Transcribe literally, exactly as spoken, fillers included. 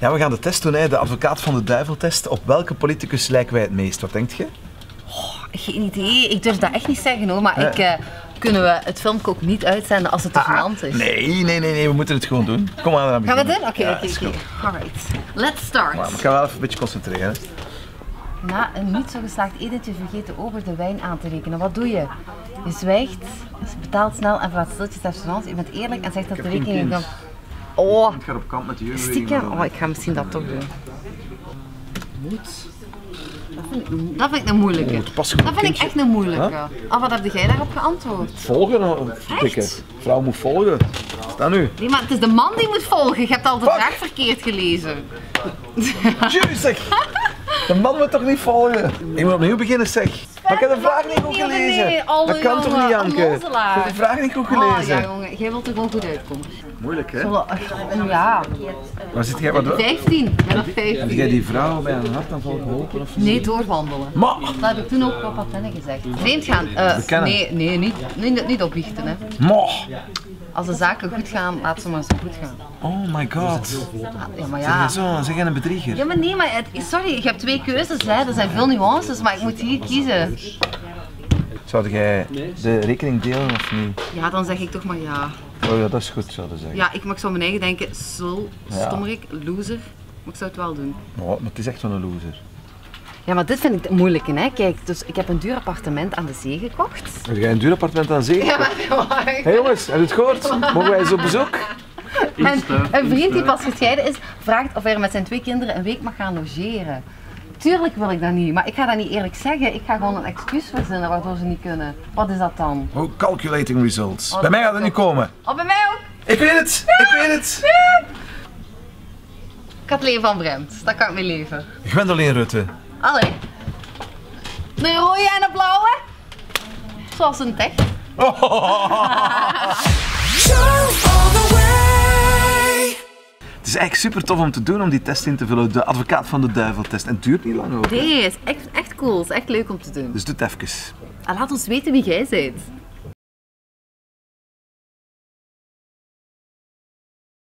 Ja, we gaan de test doen, hè. De advocaat van de duivel-test. Op welke politicus lijken wij het meest? Wat denkt je? Oh, geen idee. Ik durf dat echt niet zeggen hoor, maar ik... Uh, kunnen we het filmpje ook niet uitzenden als het te gênant is? Nee, nee, nee, nee, we moeten het gewoon doen. Kom maar, dan gaan we het doen? Oké, oké, oké. Alright. Let's start. Maar ik ga wel even een beetje concentreren. Na een niet zo geslaagd etentje vergeten over de wijn aan te rekenen. Wat doe je? Je zwijgt, betaalt snel en verlaat stiltjes restaurants. Je bent eerlijk en zegt dat de rekening dan... Oh, ik ga op kant met de jeugd. stiekem. Oh, ik ga misschien dat toch doen. Moet. Dat vind ik, dat vind ik een moeilijke. Oh, dat vind ik echt een moeilijke. Huh? Oh, wat heb jij daarop geantwoord? Volgen, dikke. Vrouw moet volgen. Sta nu. Nee, maar het is de man die moet volgen. Je hebt al de vraag verkeerd gelezen. Juist, zeg. De man moet toch niet volgen? Ik moet opnieuw beginnen, zeg. Maar ik heb de vraag niet goed gelezen. Nee, dat kan toch niet, Janke? Ik heb de vraag niet goed gelezen. Oh, ja, jongen. Jij wilt er gewoon goed uitkomen. Moeilijk, hè? Zullen, ja. Waar zit jij? Wat vijftien. Met nog vijftien. Heb jij die vrouw bij een hartaanval geholpen of niet? Nee, doorwandelen. Maar. Dat heb ik toen ook op Athene gezegd. Vreemd gaan? Uh, nee, nee, niet, niet, niet opbiechten, hè. Maar. Als de zaken goed gaan, laat ze maar zo goed gaan. Oh my god. Ja, maar ja. Zeg je zo, zeg jij een bedrieger? Ja, maar nee, maar het, sorry, je hebt twee keuzes, hè. Er zijn veel nuances, maar ik moet hier kiezen. Zou jij de rekening delen of niet? Ja, dan zeg ik toch maar ja. Oh ja, dat is goed, zouden zeggen. Ja, ik mag zo mijn eigen denken, zo stommerik, loser, maar ik zou het wel doen. Oh, maar het is echt wel een loser. Ja, maar dit vind ik het moeilijke, hè. Kijk, dus ik heb een duur appartement aan de zee gekocht. Heb jij een duur appartement aan de zee gekocht? Ja, maar... Hé hey jongens, heb je het gehoord? Mogen wij eens op bezoek? En een vriend die pas gescheiden is, vraagt of hij er met zijn twee kinderen een week mag gaan logeren. Tuurlijk wil ik dat niet, maar ik ga dat niet eerlijk zeggen. Ik ga gewoon een excuus verzinnen waardoor ze niet kunnen. Wat is dat dan? Oh, calculating results. Oh, bij mij gaat het niet komen. Oh, bij mij ook? Ik weet het, ja. ik weet het. Ja. Kathleen van Bremt, dat kan ik mee leven. Gwendoline Rutte. Allee. De rode en de blauwe? Zoals een tech. Het is eigenlijk super tof om te doen om die test in te vullen, de advocaat van de duivel-test. En het duurt niet lang ook. Nee, het is echt, echt cool, het is echt leuk om te doen. Dus doe het even. En laat ons weten wie jij bent.